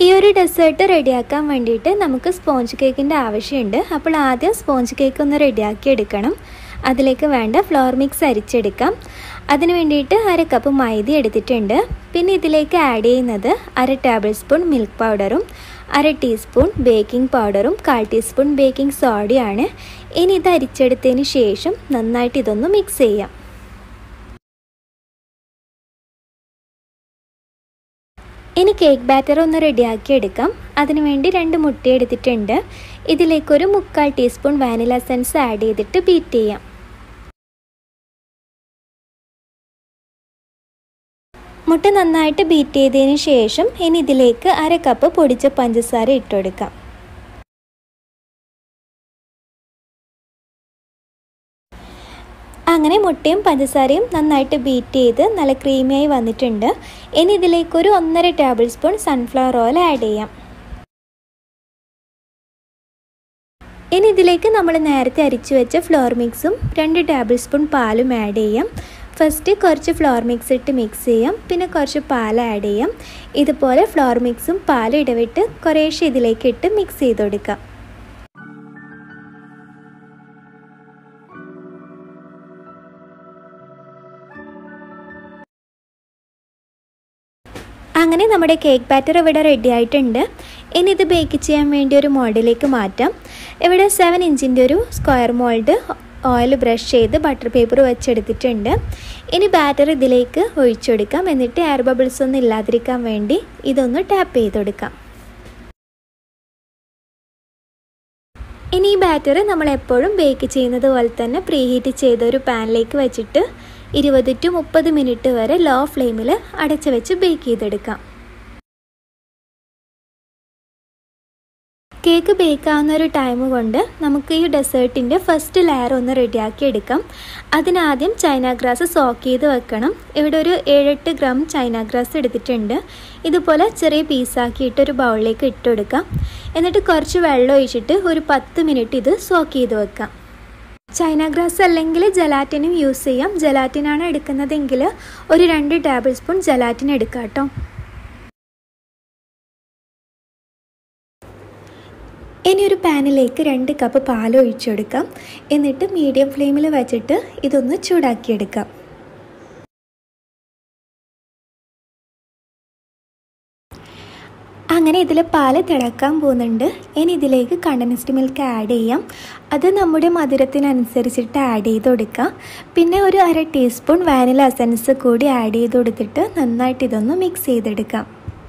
ഈ ഒരു ഡെസേർട്ട് റെഡിയാക്കാൻ വേണ്ടിയിട്ട് നമുക്ക് സ്പോഞ്ച് കേക്കിൻ്റെ ആവശ്യമുണ്ട്. അപ്പോൾ ആദ്യം സ്പോഞ്ച് കേക്ക് ഒന്ന് റെഡിയാക്കി എടുക്കണം. അതിലേക്ക് വേണ്ട ഫ്ലോർ മിക്സ് അരിച്ചെടുക്കാം. അതിന് വേണ്ടിയിട്ട് 1/2 കപ്പ് മൈദ എടുത്തിട്ടുണ്ട്. പിന്നെ ഇതിലേക്ക് ആഡ് ചെയ്യുന്നത് 1/2 ടേബിൾ സ്പൂൺ മിൽക്ക് പൗഡറും 1/2 ടീസ്പൂൺ ബേക്കിംഗ് പൗഡറും 1/4 ടീസ്പൂൺ ബേക്കിംഗ് സോഡയാണ്. ഇനി ഇത് അരിച്ചെടുത്തതിന് ശേഷം നന്നായിട്ട് ഇതൊന്ന് മിക്സ് ചെയ്യാം. ഇനി കേക്ക് ബാറ്റർ ഒന്ന് റെഡിയാക്കി എടുക്കാം. അതിനുവേണ്ടി 2 മുട്ട എടുത്തിട്ടുണ്ട്. ഇതിലേക്കൊരു 1/4 ടീസ്പൂൺ വാനില എസൻസ് ആഡ് ചെയ്തിട്ട് ബീറ്റ് ചെയ്യാം. മുട്ട നന്നായിട്ട് ബീറ്റ് ചെയ്തതിന് ശേഷം ഇനി ഇതിലേക്ക് 1/2 കപ്പ് പൊടിച്ച പഞ്ചസാര ഇട്ട് കൊടുക്കാം. അങ്ങനെ മുട്ടയും പഞ്ചസാരയും നന്നായിട്ട് ബീറ്റ് ചെയ്ത് നല്ല ക്രീമിയായി വന്നിട്ടുണ്ട്. ഇനി ഇതിലേക്കൊരു 1/2 tablespoon sunflower oil add ചെയ്യാം. ഇനി ഇതിലേക്ക് നമ്മൾ നേരത്തെ അരിച്ചു വെച്ച ഫ്ലോർ മിക്സും 2 ടേബിൾ സ്പൂൺ പാലും ആഡ് ചെയ്യാം. ഫസ്റ്റ് കുറച്ച് ഫ്ലോർ മിക്സ് ഇട്ട് മിക്സ് ചെയ്യാം. പിന്നെ കുറച്ച് പാൽ ആഡ് ചെയ്യാം. ഇതുപോലെ ഫ്ലോർ മിക്സും പാലും ഇടവിട്ട് കുറേശ്ശെ ഇതിലേക്ക് ഇട്ട് മിക്സ് ചെയ്ത് കൊടുക്കാം. അങ്ങനെ നമ്മുടെ കേക്ക് ബാറ്റർ ഇവിടെ റെഡി ആയിട്ടുണ്ട്. ഇനി ഇത് ബേക്ക് ചെയ്യാൻ വേണ്ടി ഒരു മോൾഡിലേക്ക് മാറ്റാം. ഇവിടെ 7 ഇഞ്ചിൻ്റെ ഒരു സ്ക്വയർ മോൾഡ് ഓയിൽ ബ്രഷ് ചെയ്ത് ബട്ടർ പേപ്പർ വെച്ചെടുത്തിട്ടുണ്ട്. ഇനി ബാറ്റർ ഇതിലേക്ക് ഒഴിച്ചെടുക്കാം. എന്നിട്ട് എയർ ബബിൾസ് ഒന്നും ഇല്ലാതിരിക്കാൻ വേണ്ടി ഇതൊന്ന് ടാപ്പ് ചെയ്ത് കൊടുക്കാം. ഇനി ഈ ബാറ്റർ നമ്മൾ എപ്പോഴും ബേക്ക് ചെയ്യുന്നത് പോലെ തന്നെ പ്രീഹീറ്റ് ചെയ്ത ഒരു പാനിലേക്ക് വെച്ചിട്ട് 20 to 30 മിനിറ്റ് വരെ ലോ ഫ്ലെയിമിൽ അടച്ചു വെച്ച് ബേക്ക് ചെയ്തെടുക്കാം. കേക്ക് ബേക്കാവുന്ന ഒരു ടൈം കൊണ്ട് നമുക്ക് ഈ ഡെസേർട്ടിൻ്റെ ഫസ്റ്റ് ലെയർ ഒന്ന് റെഡിയാക്കി എടുക്കാം. അതിനാദ്യം ചൈന ഗ്രാസ് സോക്ക് ചെയ്ത് വെക്കണം. ഇവിടെ ഒരു 7-8 ഗ്രാം ചൈന ഗ്രാസ് എടുത്തിട്ടുണ്ട്. ഇതുപോലെ ചെറിയ പീസാക്കിയിട്ട് ഒരു ബൗളിലേക്ക് ഇട്ട് കൊടുക്കാം. എന്നിട്ട് കുറച്ച് വെള്ളം ഒഴിച്ചിട്ട് ഒരു 10 മിനിറ്റ് ഇത് സോക്ക് ചെയ്ത് വെക്കാം. ചൈന ഗ്രാസ് അല്ലെങ്കിൽ ജലാറ്റിനും യൂസ് ചെയ്യാം. ജലാറ്റിനാണ് എടുക്കുന്നതെങ്കിൽ ഒരു 2 ടേബിൾ സ്പൂൺ ജലാറ്റിൻ എടുക്കാം കേട്ടോ. ഇനി ഒരു പാനിലേക്ക് 2 കപ്പ് പാൽ ഒഴിച്ചെടുക്കാം. എന്നിട്ട് മീഡിയം ഫ്ലെയിമിൽ വെച്ചിട്ട് ഇതൊന്ന് ചൂടാക്കിയെടുക്കാം. അങ്ങനെ ഇതിൽ പാൽ തിളക്കാൻ പോകുന്നുണ്ട്. ഇനി ഇതിലേക്ക് കണ്ടൻസ്ഡ് മിൽക്ക് ആഡ് ചെയ്യാം. അത് നമ്മുടെ മധുരത്തിനനുസരിച്ചിട്ട് ആഡ് ചെയ്ത് കൊടുക്കാം. പിന്നെ ഒരു 1/2 ടീസ്പൂൺ വാനില എസൻസ് കൂടി ആഡ് ചെയ്ത് കൊടുത്തിട്ട് നന്നായിട്ട് ഇതൊന്ന് മിക്സ് ചെയ്തെടുക്കാം.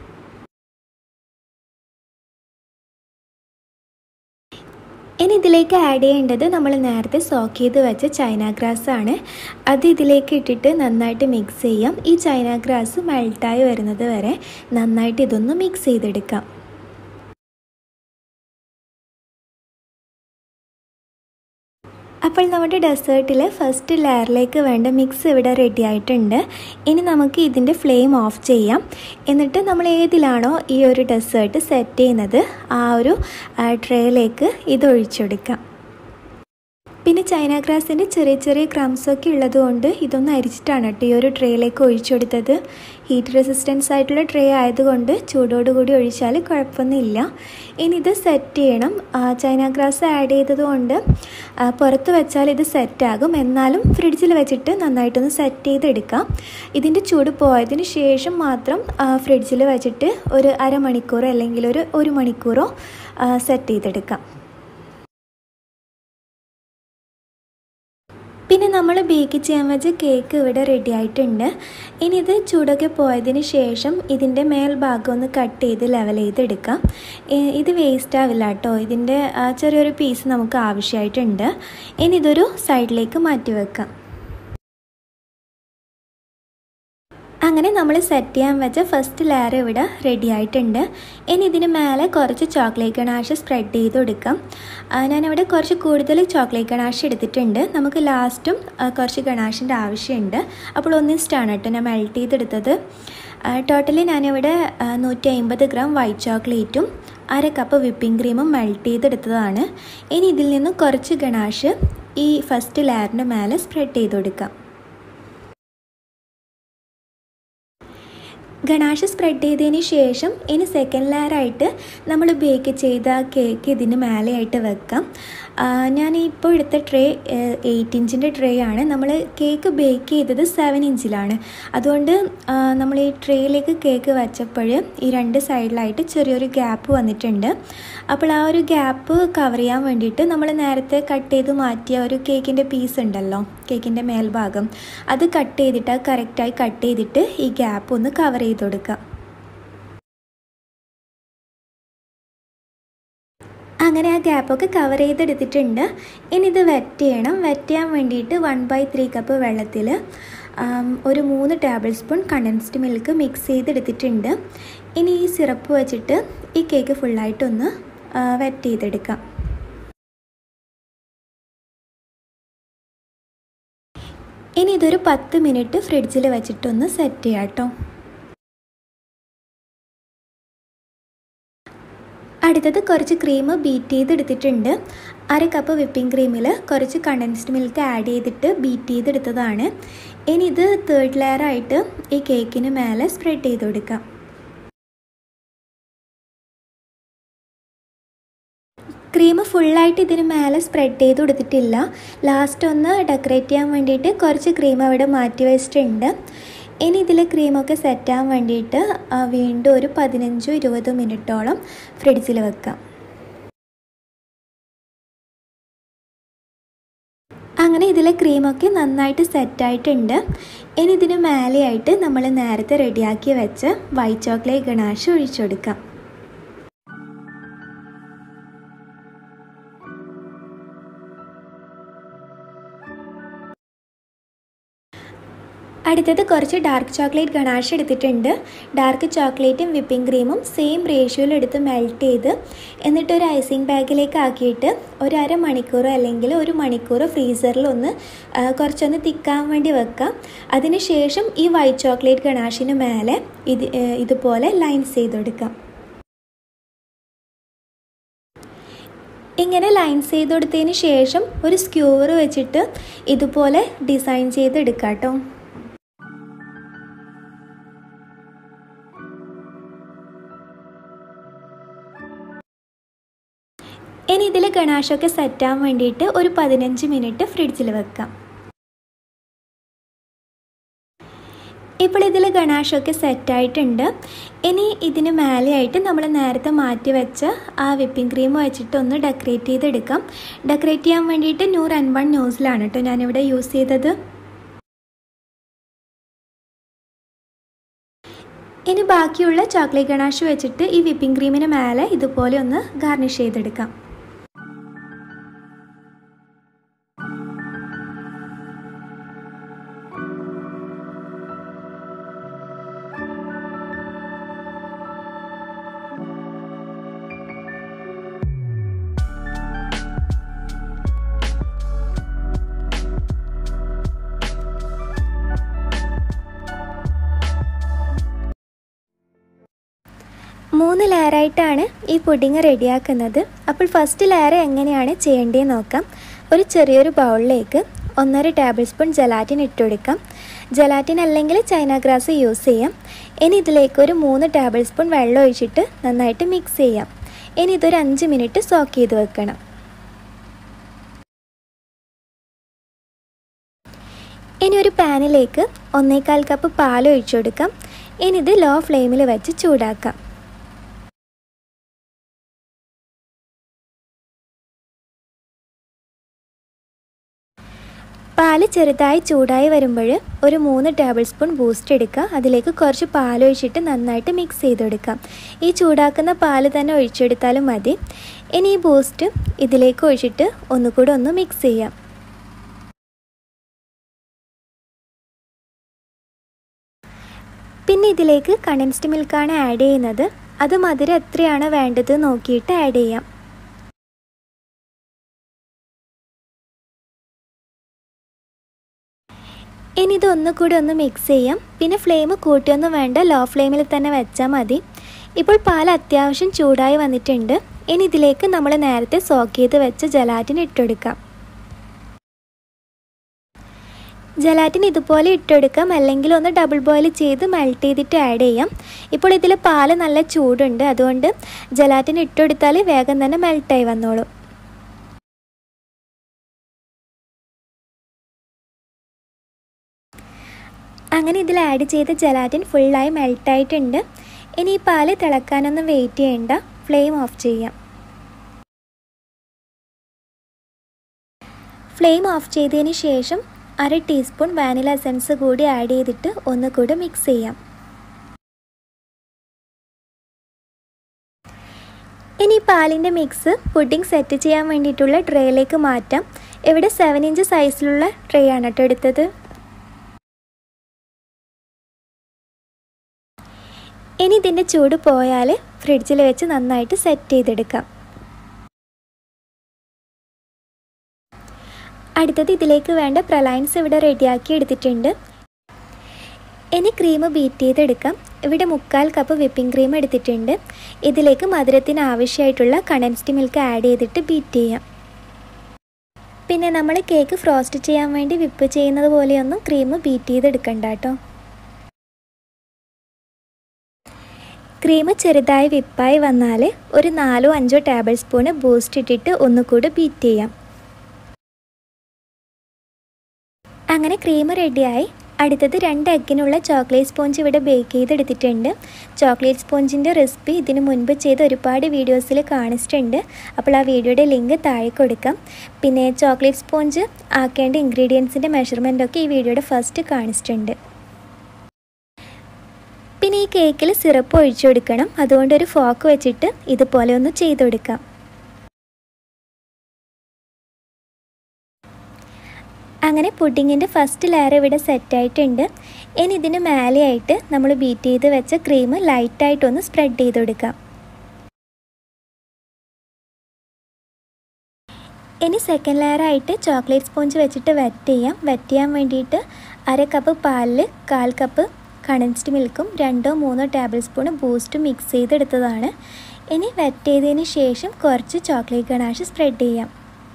ഇനി ഇതിലേക്ക് ആഡ് ചെയ്യേണ്ടത് നമ്മൾ നേരത്തെ സോക്ക് ചെയ്ത് വെച്ച ചൈന ഗ്രാസ് ആണ്. അത് ഇതിലേക്ക് ഇട്ടിട്ട് നന്നായിട്ട് മിക്സ് ചെയ്യാം. ഈ ചൈന ഗ്രാസ് മെൽട്ടായി വരുന്നത് വരെ നന്നായിട്ട് ഇതൊന്ന് മിക്സ് ചെയ്തെടുക്കാം. അപ്പോൾ നമ്മുടെ ഡെസേർട്ടിലെ ഫസ്റ്റ് ലെയറിലേക്ക് വേണ്ട മിക്സ് ഇവിടെ റെഡി ആയിട്ടുണ്ട്. ഇനി നമുക്ക് ഇതിൻ്റെ ഫ്ലെയിം ഓഫ് ചെയ്യാം. എന്നിട്ട് നമ്മൾ ഏതിലാണോ ഈ ഒരു ഡെസേർട്ട് സെറ്റ് ചെയ്യുന്നത് ആ ഒരു ട്രേയിലേക്ക് ഇത് ഒഴിച്ചെടുക്കാം. പിന്നെ ചൈന ഗ്രാസിൻ്റെ ചെറിയ ചെറിയ ക്രംസൊക്കെ ഉള്ളതുകൊണ്ട് ഇതൊന്ന് അരിച്ചിട്ടാണ് കേട്ടോ ഈ ഒരു ട്രേയിലേക്ക് ഒഴിച്ചെടുത്തത്. ഹീറ്റ് റെസിസ്റ്റൻസ് ആയിട്ടുള്ള ട്രേ ആയതുകൊണ്ട് ചൂടോടുകൂടി ഒഴിച്ചാൽ കുഴപ്പമൊന്നുമില്ല. ഇനി ഇത് സെറ്റ് ചെയ്യണം. ചൈന ഗ്രാസ് ആഡ് ചെയ്തതുകൊണ്ട് പുറത്ത് വെച്ചാൽ ഇത് സെറ്റാകും. എന്നാലും ഫ്രിഡ്ജിൽ വെച്ചിട്ട് നന്നായിട്ടൊന്ന് സെറ്റ് ചെയ്തെടുക്കാം. ഇതിൻ്റെ ചൂട് പോയതിന് ശേഷം മാത്രം ഫ്രിഡ്ജിൽ വെച്ചിട്ട് ഒരു 1/2 മണിക്കൂറോ അല്ലെങ്കിൽ ഒരു 1 മണിക്കൂറോ സെറ്റ് ചെയ്തെടുക്കാം. പിന്നെ നമ്മൾ ബേക്ക് ചെയ്യാൻ വെച്ച കേക്ക് ഇവിടെ റെഡി ആയിട്ടുണ്ട്. ഇനി ഇത് ചൂടൊക്കെ പോയതിന് ശേഷം ഇതിൻ്റെ മേൽഭാഗം ഒന്ന് കട്ട് ചെയ്ത് ലെവൽ ചെയ്തെടുക്കാം. ഇത് വേസ്റ്റ് ആവില്ല കേട്ടോ. ഇതിൻ്റെ ചെറിയൊരു പീസ് നമുക്ക് ആവശ്യമായിട്ടുണ്ട്. ഇനി ഇതൊരു സൈഡിലേക്ക് മാറ്റി വെക്കാം. അങ്ങനെ നമ്മൾ സെറ്റ് ചെയ്യാൻ വെച്ച ഫസ്റ്റ് ലെയർ ഇവിടെ റെഡി ആയിട്ടുണ്ട്. ഇനി ഇതിന് മേലെ കുറച്ച് ചോക്ലേറ്റ് ഗണാഷ് സ്പ്രെഡ് ചെയ്ത് കൊടുക്കാം. ഞാനിവിടെ കുറച്ച് കൂടുതൽ ചോക്ലേറ്റ് ഗണാഷ് എടുത്തിട്ടുണ്ട്. നമുക്ക് ലാസ്റ്റും കുറച്ച് ഗണാഷിൻ്റെ ആവശ്യമുണ്ട്. അപ്പോൾ ഒന്നിച്ചിട്ടാണ് കേട്ടോ ഞാൻ മെൽറ്റ് ചെയ്തെടുത്തത്. ടോട്ടലി ഞാനിവിടെ 150 ഗ്രാം വൈറ്റ് ചോക്ലേറ്റും 1/2 കപ്പ് വിപ്പിംഗ് ക്രീമും മെൽറ്റ് ചെയ്തെടുത്തതാണ്. ഇനി ഇതിൽ നിന്ന് കുറച്ച് ഗണാഷ് ഈ ഫസ്റ്റ് ലെയറിൻ്റെ മേലെ സ്പ്രെഡ് ചെയ്ത് കൊടുക്കാം. ഗണാഷ് സ്പ്രെഡ് ചെയ്തതിന് ശേഷം ഇനി സെക്കൻഡ് ലെയറായിട്ട് നമ്മൾ ബേക്ക് ചെയ്ത കേക്ക് ഇതിന് മേലെയായിട്ട് വെക്കാം. ഞാനിപ്പോൾ എടുത്ത ട്രേ 8 ഇഞ്ചിൻ്റെ ട്രേ ആണ്. നമ്മൾ കേക്ക് ബേക്ക് ചെയ്തത് 7 ഇഞ്ചിലാണ്. അതുകൊണ്ട് നമ്മൾ ഈ ട്രേയിലേക്ക് കേക്ക് വെച്ചപ്പോൾ ഈ 2 സൈഡിലായിട്ട് ചെറിയൊരു ഗ്യാപ്പ് വന്നിട്ടുണ്ട്. അപ്പോൾ ആ ഒരു ഗ്യാപ്പ് കവർ ചെയ്യാൻ വേണ്ടിയിട്ട് നമ്മൾ നേരത്തെ കട്ട് ചെയ്ത് മാറ്റിയ ഒരു കേക്കിൻ്റെ പീസ് ഉണ്ടല്ലോ, കേക്കിൻ്റെ മേൽഭാഗം, അത് കട്ട് ചെയ്തിട്ട് കറക്റ്റായി കട്ട് ചെയ്തിട്ട് ഈ ഗ്യാപ്പ് ഒന്ന് കവർ ചെയ്ത് കൊടുക്കാം. അങ്ങനെ ആ ഗ്യാപ്പൊക്കെ കവർ ചെയ്തെടുത്തിട്ടുണ്ട്. ഇനി ഇത് വെറ്റ് ചെയ്യണം. വെറ്റ് ചെയ്യാൻ വേണ്ടിയിട്ട് 1/3 കപ്പ് വെള്ളത്തിൽ ഒരു 3 tablespoon condensed milk mix ചെയ്തെടുത്തിട്ടുണ്ട്. ഇനി ഈ സിറപ്പ് വെച്ചിട്ട് ഈ കേക്ക് ഫുള്ളായിട്ടൊന്ന് വെറ്റ് ചെയ്തെടുക്കാം. ഇനി ഇതൊരു 10 മിനിറ്റ് ഫ്രിഡ്ജിൽ വെച്ചിട്ടൊന്ന് സെറ്റ് ചെയ്യാം കേട്ടോ. അടുത്തത് കുറച്ച് ക്രീം ബീറ്റ് ചെയ്തെടുത്തിട്ടുണ്ട്. 1/2 കപ്പ് വിപ്പിംഗ് ക്രീമിൽ കുറച്ച് കണ്ടൻസ്ഡ് മിൽക്ക് ആഡ് ചെയ്തിട്ട് ബീറ്റ് ചെയ്തെടുത്തതാണ്. ഇനി ഇത് 3rd ലെയറായിട്ട് ഈ കേക്കിന് മേലെ സ്പ്രെഡ് ചെയ്ത് കൊടുക്കാം. ക്രീം ഫുള്ളായിട്ട് ഇതിന് മേലെ സ്പ്രെഡ് ചെയ്ത് കൊടുത്തിട്ടില്ല. ലാസ്റ്റ് ഒന്ന് ഡെക്കറേറ്റ് ചെയ്യാൻ വേണ്ടിയിട്ട് കുറച്ച് ക്രീം അവിടെ മാറ്റി വെച്ചിട്ടുണ്ട്. ഇനി ഇതിൽ ക്രീമൊക്കെ സെറ്റാകാൻ വേണ്ടിയിട്ട് വീണ്ടും ഒരു 15-20 മിനിറ്റോളം ഫ്രിഡ്ജിൽ വെക്കാം. അങ്ങനെ ഇതിലെ ക്രീമൊക്കെ നന്നായിട്ട് സെറ്റായിട്ടുണ്ട്. ഇനി ഇതിന് മേലെയായിട്ട് നമ്മൾ നേരത്തെ റെഡിയാക്കി വെച്ച് വൈറ്റ് ചോക്ലേറ്റ് ഗണാഷ് ഒഴിച്ചു കൊടുക്കാം. അടുത്തത് കുറച്ച് ഡാർക്ക് ചോക്ലേറ്റ് ഗണാഷ് എടുത്തിട്ടുണ്ട്. ഡാർക്ക് ചോക്ലേറ്റും വിപ്പിംഗ് ക്രീമും സെയിം റേഷ്യോയിൽ എടുത്ത് മെൽറ്റ് ചെയ്ത് എന്നിട്ട് ഒരു ഐസിങ് ബാഗിലേക്ക് ആക്കിയിട്ട് ഒരു 1/2 മണിക്കൂറോ അല്ലെങ്കിൽ 1 മണിക്കൂറോ ഫ്രീസറിൽ കുറച്ചൊന്ന് തിക്കാൻ വേണ്ടി വെക്കാം. അതിനുശേഷം ഈ വൈറ്റ് ചോക്ലേറ്റ് ഗണാഷിന് മേലെ ഇതുപോലെ ലൈൻസ് ചെയ്ത് കൊടുക്കാം. ഇങ്ങനെ ലൈൻസ് ചെയ്ത് കൊടുത്തതിന് ശേഷം ഒരു സ്ക്യൂവർ വെച്ചിട്ട് ഇതുപോലെ ഡിസൈൻ ചെയ്തെടുക്കാം കേട്ടോ. ഇനി ഇതിൽ ഗണാഷൊക്കെ സെറ്റാൻ വേണ്ടിയിട്ട് ഒരു 15 മിനിറ്റ് ഫ്രിഡ്ജിൽ വെക്കാം. ഇപ്പോൾ ഇതിൽ ഗണാഷൊക്കെ സെറ്റായിട്ടുണ്ട്. ഇനി ഇതിന് മേലെയായിട്ട് നമ്മൾ നേരത്തെ മാറ്റി വെച്ച ആ വിപ്പിംഗ് ക്രീം വെച്ചിട്ട് ഒന്ന് ഡെക്കറേറ്റ് ചെയ്തെടുക്കാം. ഡെക്കറേറ്റ് ചെയ്യാൻ വേണ്ടിയിട്ട് 101 നോസിലാണ് കേട്ടോ ഞാനിവിടെ യൂസ് ചെയ്തത്. ഇനി ബാക്കിയുള്ള ചോക്ലേറ്റ് ഗണാഷ് വെച്ചിട്ട് ഈ വിപ്പിംഗ് ക്രീമിന് മേലെ ഇതുപോലെ ഒന്ന് ഗാർണിഷ് ചെയ്തെടുക്കാം. മൂന്ന് ലെയറായിട്ടാണ് ഈ പുഡിങ് റെഡിയാക്കുന്നത്. അപ്പോൾ ഫസ്റ്റ് ലെയർ എങ്ങനെയാണ് ചെയ്യേണ്ടതെന്ന് നോക്കാം. ഒരു ചെറിയൊരു ബൗളിലേക്ക് 1.5 ടേബിൾ സ്പൂൺ ജലാറ്റിൻ ഇട്ട് കൊടുക്കാം. ജലാറ്റിൻ അല്ലെങ്കിൽ ചൈന ഗ്രാസ് യൂസ് ചെയ്യാം. ഇനി ഇതിലേക്ക് ഒരു 3 ടേബിൾ സ്പൂൺ വെള്ളം ഒഴിച്ചിട്ട് നന്നായിട്ട് മിക്സ് ചെയ്യാം. ഇനി ഇതൊരു 5 മിനിറ്റ് സോക്ക് ചെയ്ത് വെക്കണം. ഇനി ഒരു പാനിലേക്ക് 1/4 കപ്പ് പാൽ ഒഴിച്ചു കൊടുക്കാം. ഇനി ഇത് ലോ ഫ്ലെയിമിൽ വെച്ച് ചൂടാക്കാം. പാല് ചെറുതായി ചൂടായി വരുമ്പോൾ ഒരു 3 ടേബിൾ സ്പൂൺ ബൂസ്റ്റ് എടുക്കുക. അതിലേക്ക് കുറച്ച് പാലൊഴിച്ചിട്ട് നന്നായിട്ട് മിക്സ് ചെയ്ത് കൊടുക്കാം. ഈ ചൂടാക്കുന്ന പാല് തന്നെ ഒഴിച്ചെടുത്താലും മതി. ഇനി ഈ ബൂസ്റ്റ് ഇതിലേക്ക് ഒഴിച്ചിട്ട് ഒന്നുകൂടെ ഒന്ന് മിക്സ് ചെയ്യാം. പിന്നെ ഇതിലേക്ക് കണ്ടൻസ്ഡ് മിൽക്കാണ് ആഡ് ചെയ്യുന്നത്. അത് മധുരം എത്രയാണ് വേണ്ടത് നോക്കിയിട്ട് ആഡ് ചെയ്യാം. ഇനി ഇതൊന്നുകൂടി ഒന്ന് മിക്സ് ചെയ്യാം. പിന്നെ ഫ്ലെയിം കൂട്ടിയൊന്നും വേണ്ട, ലോ ഫ്ലെയിമിൽ തന്നെ വെച്ചാൽ മതി. ഇപ്പോൾ പാൽ അത്യാവശ്യം ചൂടായി വന്നിട്ടുണ്ട്. ഇനി ഇതിലേക്ക് നമ്മൾ നേരത്തെ സോക്ക് ചെയ്ത് വെച്ച ജലാറ്റിൻ ഇട്ടെടുക്കാം. ജലാറ്റിൻ ഇതുപോലെ ഇട്ടെടുക്കാം, അല്ലെങ്കിൽ ഒന്ന് ഡബിൾ ബോയിൽ ചെയ്ത് മെൽറ്റ് ചെയ്തിട്ട് ആഡ് ചെയ്യാം. ഇപ്പോൾ ഇതിൽ പാല് നല്ല ചൂടുണ്ട്, അതുകൊണ്ട് ജലാറ്റിൻ ഇട്ടെടുത്താൽ വേഗം തന്നെ മെൽറ്റായി വന്നോളൂ. അങ്ങനെ ഇതിൽ ആഡ് ചെയ്ത ജലാറ്റിൻ ഫുള്ളായി മെൽറ്റായിട്ടുണ്ട്. ഇനി ഈ പാല് തിളക്കാനൊന്നും വെയിറ്റ് ചെയ്യണ്ട, ഫ്ലെയിം ഓഫ് ചെയ്യാം. ഫ്ലെയിം ഓഫ് ചെയ്തതിന് ശേഷം 1/2 ടീസ്പൂൺ വാനില എസൻസ് കൂടി ആഡ് ചെയ്തിട്ട് ഒന്നുകൂടെ മിക്സ് ചെയ്യാം. ഇനി പാലിൻ്റെ മിക്സ് പുഡിംഗ് സെറ്റ് ചെയ്യാൻ വേണ്ടിയിട്ടുള്ള ട്രേയിലേക്ക് മാറ്റാം. ഇവിടെ 7 ഇഞ്ച് സൈസിലുള്ള ട്രേ ആണ് കേട്ടോ എടുത്തത്. ഇനി ഇതിൻ്റെ ചൂട് പോയാൽ ഫ്രിഡ്ജിൽ വെച്ച് നന്നായിട്ട് സെറ്റ് ചെയ്തെടുക്കാം. അടുത്തത് ഇതിലേക്ക് വേണ്ട പ്രലൈൻസ് ഇവിടെ റെഡിയാക്കി എടുത്തിട്ടുണ്ട്. ഇനി ക്രീം ബീറ്റ് ചെയ്തെടുക്കാം. ഇവിടെ 1/4 കപ്പ് വിപ്പിംഗ് ക്രീം എടുത്തിട്ടുണ്ട്. ഇതിലേക്ക് മധുരത്തിന് ആവശ്യമായിട്ടുള്ള കണ്ടൻസ്ഡ് മിൽക്ക് ആഡ് ചെയ്തിട്ട് ബീറ്റ് ചെയ്യാം. പിന്നെ നമ്മൾ കേക്ക് ഫ്രോസ്റ്റ് ചെയ്യാൻ വേണ്ടി വിപ്പ് ചെയ്യുന്നത് പോലെയൊന്നും ക്രീം ബീറ്റ് ചെയ്തെടുക്കണ്ട കേട്ടോ. ക്രീം ചെറുതായി വിപ്പായി വന്നാൽ ഒരു 4-5 ടേബിൾ സ്പൂൺ ബൂസ്റ്റ് ഇട്ടിട്ട് ഒന്നുകൂടി ബീറ്റ് ചെയ്യാം. അങ്ങനെ ക്രീം റെഡിയായി. അടുത്തത് 2 എഗ്ഗിനുള്ള ചോക്ലേറ്റ് സ്പോഞ്ച് ഇവിടെ ബേക്ക് ചെയ്തെടുത്തിട്ടുണ്ട്. ചോക്ലേറ്റ് സ്പോഞ്ചിൻ്റെ റെസിപ്പി ഇതിന് മുൻപ് ചെയ്ത് ഒരുപാട് വീഡിയോസിൽ കാണിച്ചിട്ടുണ്ട്. അപ്പോൾ ആ വീഡിയോയുടെ ലിങ്ക് താഴെ കൊടുക്കാം. പിന്നെ ചോക്ലേറ്റ് സ്പോഞ്ച് ആക്കേണ്ട ഇൻഗ്രീഡിയൻസിൻ്റെ മെഷർമെൻറ്റൊക്കെ ഈ വീഡിയോയുടെ ഫസ്റ്റ് കാണിച്ചിട്ടുണ്ട്. പിന്നെ ഈ കേക്കിൽ സിറപ്പ് ഒഴിച്ചു കൊടുക്കണം. അതുകൊണ്ട് ഒരു ഫോക്ക് വെച്ചിട്ട് ഇതുപോലെ ഒന്ന് ചെയ്ത് കൊടുക്കാം. അങ്ങനെ പുഡിങ്ങിൻ്റെ ഫസ്റ്റ് ലെയർ ഇവിടെ സെറ്റായിട്ടുണ്ട്. ഇനി ഇതിന് മേലെയായിട്ട് നമ്മൾ ബീറ്റ് ചെയ്ത് വെച്ച ക്രീം ലൈറ്റായിട്ടൊന്ന് സ്പ്രെഡ് ചെയ്ത് കൊടുക്കാം. ഇനി സെക്കൻഡ് ലെയറായിട്ട് ചോക്ലേറ്റ് സ്പോഞ്ച് വെച്ചിട്ട് വെറ്റ് ചെയ്യാം. വെറ്റ് ചെയ്യാൻ വേണ്ടിയിട്ട് 1/2 കപ്പ് പാലിൽ 1/4 കപ്പ് കണ്ടൻസ്ഡ് മിൽക്കും 2-3 ടേബിൾ സ്പൂൺ ബൂസ്റ്റും മിക്സ് ചെയ്തെടുത്തതാണ്. ഇനി വെറ്റ് ചെയ്തതിന് ശേഷം കുറച്ച് ചോക്ലേറ്റ് ഗണാഷ് സ്പ്രെഡ് ചെയ്യാം.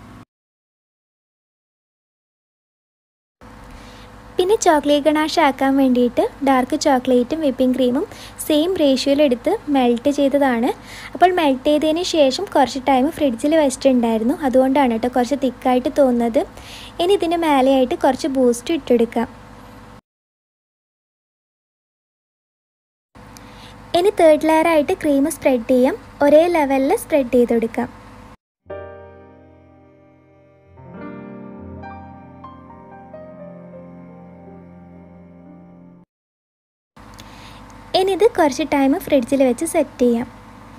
പിന്നെ ചോക്ലേറ്റ് ഗണാഷ് ആക്കാൻ വേണ്ടിയിട്ട് ഡാർക്ക് ചോക്ലേറ്റും വിപ്പിംഗ് ക്രീമും സെയിം റേഷ്യോയിലെടുത്ത് മെൽറ്റ് ചെയ്തതാണ്. അപ്പോൾ മെൽറ്റ് ചെയ്തതിന് ശേഷം കുറച്ച് ടൈം ഫ്രിഡ്ജിൽ വെച്ചിട്ടുണ്ടായിരുന്നു, അതുകൊണ്ടാണ് കേട്ടോ കുറച്ച് തിക്കായിട്ട് തോന്നുന്നത്. ഇനി ഇതിന് മേലെയായിട്ട് കുറച്ച് ബൂസ്റ്റ് ഇട്ടെടുക്കാം. ഇനി തേർഡ് ലെയറായിട്ട് ക്രീം സ്പ്രെഡ് ചെയ്യാം. ഒരേ ലെവലിൽ സ്പ്രെഡ് ചെയ്തെടുക്കാം. ഇനി ഇത് കുറച്ച് ടൈം ഫ്രിഡ്ജിൽ വെച്ച് സെറ്റ് ചെയ്യാം.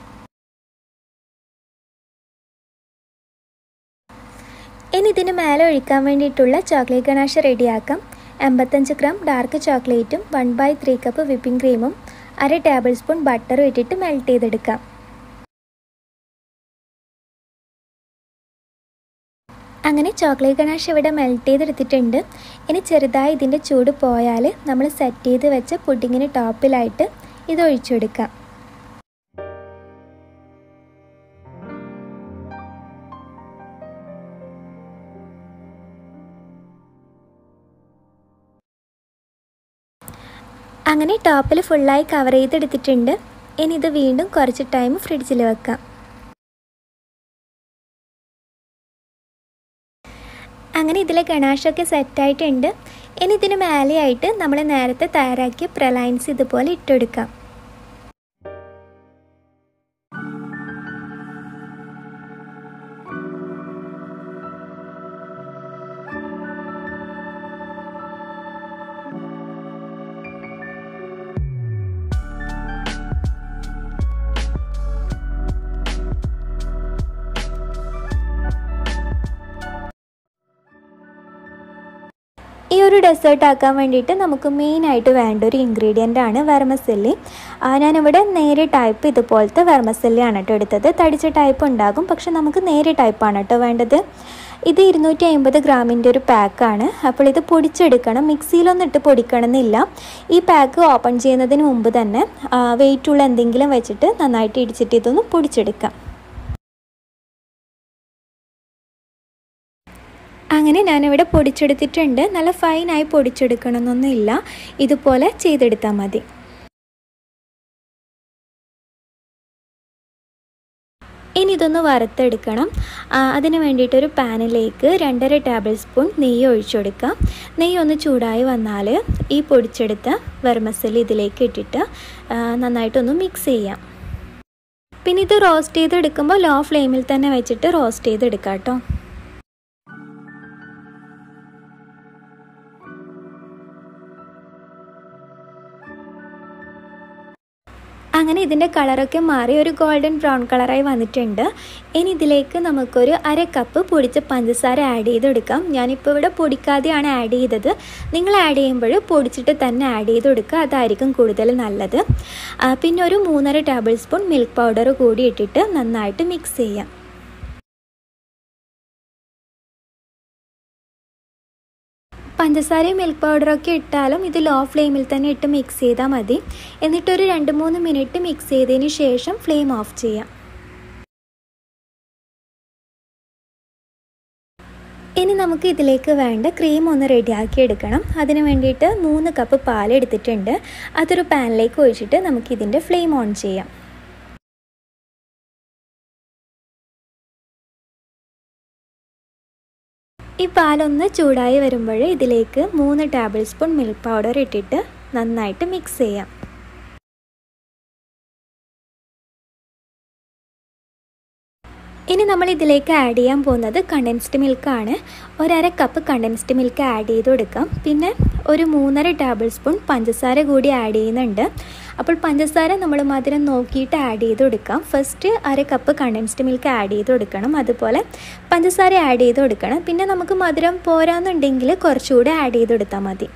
ഇനി ഇതിന് മേലെ ഒഴിക്കാൻ വേണ്ടിയിട്ടുള്ള ചോക്ലേറ്റ് ഗണാഷ് റെഡിയാക്കാം. 85 ഗ്രാം ഡാർക്ക് ചോക്ലേറ്റും 1/3 കപ്പ് വിപ്പിംഗ് ക്രീമും 1/2 ടേബിൾ സ്പൂൺ ബട്ടറും ഇട്ടിട്ട് മെൽറ്റ് ചെയ്തെടുക്കാം. അങ്ങനെ ചോക്ലേറ്റ് ഗണാഷ് ഇവിടെ മെൽറ്റ് ചെയ്തെടുത്തിട്ടുണ്ട്. ഇനി ചെറുതായി ഇതിൻ്റെ ചൂട് പോയാൽ നമ്മൾ സെറ്റ് ചെയ്ത് വെച്ച പുഡിങ്ങിന് ടോപ്പിലായിട്ട് ഇത് ഒഴിച്ചെടുക്കാം. അങ്ങനെ ടോപ്പിൽ ഫുള്ളായി കവർ ചെയ്തെടുത്തിട്ടുണ്ട്. ഇനി ഇത് വീണ്ടും കുറച്ച് ടൈം ഫ്രിഡ്ജിൽ വെക്കാം. അങ്ങനെ ഇതിലെ ഗണാഷൊക്കെ സെറ്റായിട്ടുണ്ട്. ഇനി ഇതിന് മേലെയായിട്ട് നമ്മൾ നേരത്തെ തയ്യാറാക്കിയ പ്രലൈൻസ് ഇതുപോലെ ഇട്ടെടുക്കാം. ഈ ഒരു ഡെസേർട്ട് ആക്കാൻ വേണ്ടിയിട്ട് നമുക്ക് മെയിനായിട്ട് വേണ്ട ഒരു ഇൻഗ്രീഡിയൻ്റ് ആണ് വെർമസെല്ലി. ഞാനിവിടെ നേരെ ടൈപ്പ് ഇതുപോലത്തെ വെർമസെല്ലി ആണ് കേട്ടോ എടുത്തത്. തടിച്ച ടൈപ്പ് ഉണ്ടാകും, പക്ഷെ നമുക്ക് നേരെ ടൈപ്പാണ് കേട്ടോ വേണ്ടത്. ഇത് 250 ഗ്രാമിൻ്റെ ഒരു പാക്കാണ്. അപ്പോൾ ഇത് പൊടിച്ചെടുക്കണം, മിക്സിയിലൊന്നും ഇട്ട് പൊടിക്കണം എന്നില്ല. ഈ പാക്ക് ഓപ്പൺ ചെയ്യുന്നതിന് മുമ്പ് തന്നെ വെയിറ്റുള്ള എന്തെങ്കിലും വെച്ചിട്ട് നന്നായിട്ട് ഇടിച്ചിട്ട് ഇതൊന്ന് പൊടിച്ചെടുക്കാം. അങ്ങനെ ഞാനിവിടെ പൊടിച്ചെടുത്തിട്ടുണ്ട്. നല്ല ഫൈനായി പൊടിച്ചെടുക്കണമെന്നൊന്നുമില്ല, ഇതുപോലെ ചെയ്തെടുത്താൽ മതി. ഇനി ഇതൊന്ന് വറുത്തെടുക്കണം. അതിന് വേണ്ടിയിട്ടൊരു പാനിലേക്ക് 2.5 ടേബിൾ സ്പൂൺ നെയ്യ് ഒഴിച്ചു കൊടുക്കാം. നെയ്യ് ഒന്ന് ചൂടായി വന്നാൽ ഈ പൊടിച്ചെടുത്ത വെർമസല്ലി ഇതിലേക്ക് ഇട്ടിട്ട് നന്നായിട്ടൊന്ന് മിക്സ് ചെയ്യാം. പിന്നെ ഇത് റോസ്റ്റ് ചെയ്തെടുക്കുമ്പോൾ ലോ ഫ്ലെയിമിൽ തന്നെ വെച്ചിട്ട് റോസ്റ്റ് ചെയ്തെടുക്കാം കേട്ടോ. അങ്ങനെ ഇതിൻ്റെ കളറൊക്കെ മാറി ഒരു ഗോൾഡൻ ബ്രൗൺ കളറായി വന്നിട്ടുണ്ട്. ഇനി ഇതിലേക്ക് നമുക്കൊരു 1/2 കപ്പ് പൊടിച്ച പഞ്ചസാര ആഡ് ചെയ്തെടുക്കാം. ഞാനിപ്പോൾ ഇവിടെ പൊടിക്കാതെയാണ് ആഡ് ചെയ്തത്. നിങ്ങൾ ആഡ് ചെയ്യുമ്പോൾ പൊടിച്ചിട്ട് തന്നെ ആഡ് ചെയ്ത് കൊടുക്കുക, അതായിരിക്കും കൂടുതൽ നല്ലത്. പിന്നെ ഒരു 3.5 ടേബിൾ സ്പൂൺ മിൽക്ക് പൗഡർ കൂടി ഇട്ടിട്ട് നന്നായിട്ട് മിക്സ് ചെയ്യാം. പഞ്ചസാരയും മിൽക്ക് പൗഡറൊക്കെ ഇട്ടാലും ഇത് ലോ ഫ്ലെയിമിൽ തന്നെ ഇട്ട് മിക്സ് ചെയ്താൽ മതി. എന്നിട്ടൊരു 2-3 മിനിറ്റ് മിക്സ് ചെയ്തതിന് ശേഷം ഫ്ലെയിം ഓഫ് ചെയ്യാം. ഇനി നമുക്ക് ഇതിലേക്ക് വേണ്ട ക്രീം ഒന്ന് റെഡിയാക്കി എടുക്കണം. അതിന് വേണ്ടിയിട്ട് 3 കപ്പ് പാൽ എടുത്തിട്ടുണ്ട്. അതൊരു പാനിലേക്ക് ഒഴിച്ചിട്ട് നമുക്കിതിൻ്റെ ഫ്ലെയിം ഓൺ ചെയ്യാം. ഈ പാലൊന്ന് ചൂടായി വരുമ്പോൾ ഇതിലേക്ക് 3 ടേബിൾ സ്പൂൺ മിൽക്ക് പൗഡർ ഇട്ടിട്ട് നന്നായിട്ട് മിക്സ് ചെയ്യാം. ഇനി നമ്മൾ ഇതിലേക്ക് ആഡ് ചെയ്യാൻ പോകുന്നത് കണ്ടൻസ്ഡ് മിൽക്കാണ്. 1/2 കപ്പ് കണ്ടൻസ്ഡ് മിൽക്ക് ആഡ് ചെയ്ത് കൊടുക്കാം. പിന്നെ ഒരു 3.5 ടേബിൾ സ്പൂൺ പഞ്ചസാര കൂടി ആഡ് ചെയ്യുന്നുണ്ട്. അപ്പോൾ പഞ്ചസാര നമ്മൾ മധുരം നോക്കിയിട്ട് ആഡ് ചെയ്ത് കൊടുക്കാം. First 1/2 cup condensed milk add ചെയ്ത് കൊടുക്കണം, അതുപോലെ പഞ്ചസാര ആഡ് ചെയ്ത് കൊടുക്കണം. പിന്നെ നമുക്ക് മധുരം പോരാന്നുണ്ടെങ്കിൽ കുറച്ചുകൂടി ആഡ് ചെയ്ത് കൊടുത്താൽ മതി.